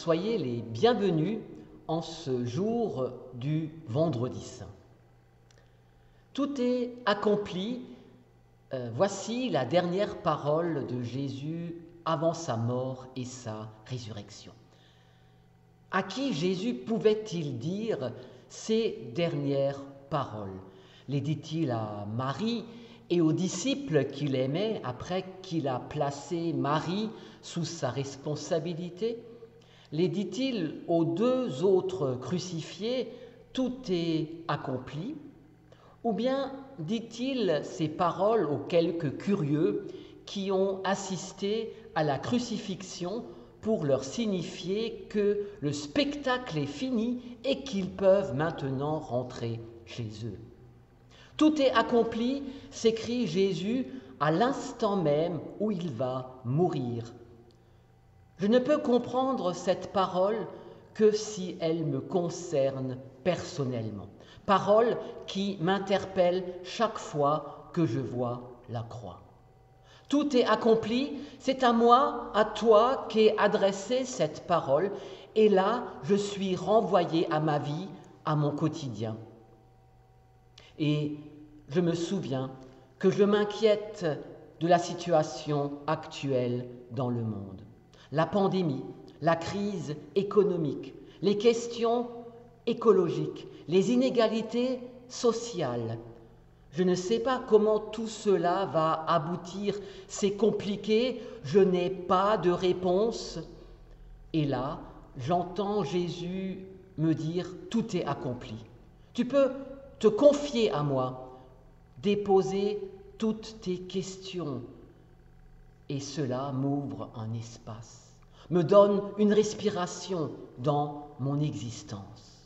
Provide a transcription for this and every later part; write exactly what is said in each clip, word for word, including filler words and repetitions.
soyez les bienvenus en ce jour du Vendredi Saint. Tout est accompli. Euh, voici la dernière parole de Jésus avant sa mort et sa résurrection. À qui Jésus pouvait-il dire ces dernières paroles? Les dit-il à Marie et aux disciples qu'il aimait après qu'il a placé Marie sous sa responsabilité? Les dit-il aux deux autres crucifiés, tout est accompli? Ou bien dit-il ces paroles aux quelques curieux qui ont assisté à la crucifixion pour leur signifier que le spectacle est fini et qu'ils peuvent maintenant rentrer chez eux? Tout est accompli, s'écrie Jésus à l'instant même où il va mourir. Je ne peux comprendre cette parole que si elle me concerne personnellement. Parole qui m'interpelle chaque fois que je vois la croix. Tout est accompli, c'est à moi, à toi qu'est adressée cette parole, et là, je suis renvoyé à ma vie, à mon quotidien. Et je me souviens que je m'inquiète de la situation actuelle dans le monde. La pandémie, la crise économique, les questions écologiques, les inégalités sociales. Je ne sais pas comment tout cela va aboutir. C'est compliqué, je n'ai pas de réponse. Et là, j'entends Jésus me dire « Tout est accompli ». Tu peux te confier à moi, déposer toutes tes questions. Et cela m'ouvre un espace, me donne une respiration dans mon existence.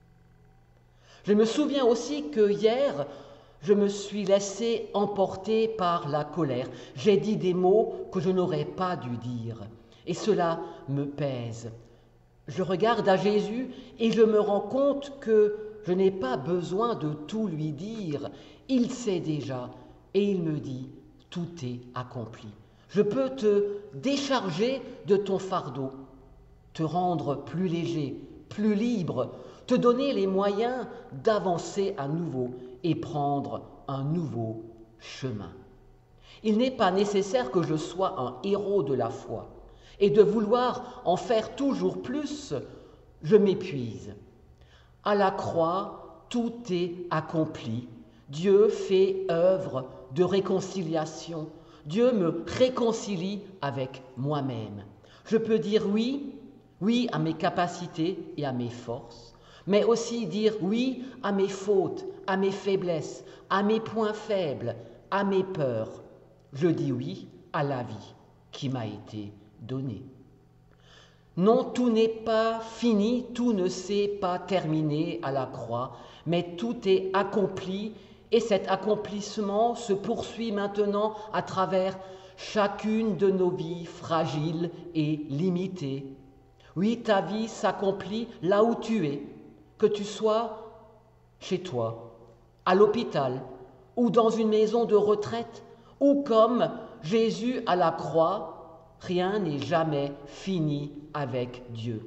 Je me souviens aussi que hier, je me suis laissé emporter par la colère. J'ai dit des mots que je n'aurais pas dû dire, et cela me pèse. Je regarde à Jésus et je me rends compte que je n'ai pas besoin de tout lui dire. Il sait déjà, et il me dit « Tout est accompli ». Je peux te décharger de ton fardeau, te rendre plus léger, plus libre, te donner les moyens d'avancer à nouveau et prendre un nouveau chemin. Il n'est pas nécessaire que je sois un héros de la foi et de vouloir en faire toujours plus, je m'épuise. À la croix, tout est accompli. Dieu fait œuvre de réconciliation. Dieu me réconcilie avec moi-même. Je peux dire oui, oui à mes capacités et à mes forces, mais aussi dire oui à mes fautes, à mes faiblesses, à mes points faibles, à mes peurs. Je dis oui à la vie qui m'a été donnée. Non, tout n'est pas fini, tout ne s'est pas terminé à la croix, mais tout est accompli. Et cet accomplissement se poursuit maintenant à travers chacune de nos vies fragiles et limitées. Oui, ta vie s'accomplit là où tu es, que tu sois chez toi, à l'hôpital, ou dans une maison de retraite, ou comme Jésus à la croix, rien n'est jamais fini avec Dieu.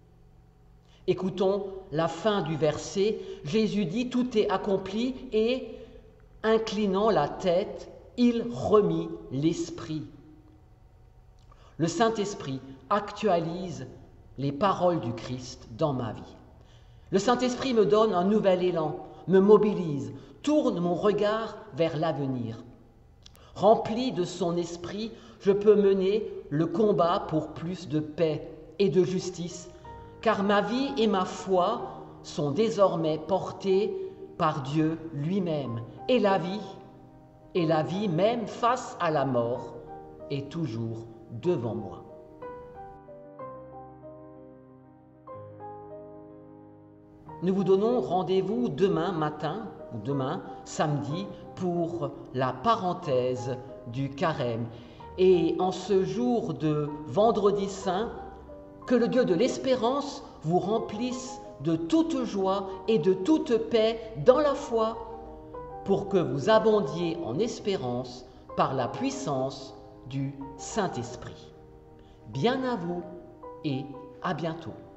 Écoutons la fin du verset. Jésus dit « Tout est accompli » et, inclinant la tête, il remit l'esprit. Le Saint-Esprit actualise les paroles du Christ dans ma vie. Le Saint-Esprit me donne un nouvel élan, me mobilise, tourne mon regard vers l'avenir. Rempli de son esprit, je peux mener le combat pour plus de paix et de justice, car ma vie et ma foi sont désormais portées par Dieu lui-même. Et la vie, et la vie même face à la mort, est toujours devant moi. Nous vous donnons rendez-vous demain matin, ou demain samedi, pour la parenthèse du carême. Et en ce jour de Vendredi Saint, que le Dieu de l'espérance vous remplisse de toute joie et de toute paix dans la foi, pour que vous abondiez en espérance par la puissance du Saint-Esprit. Bien à vous et À bientôt.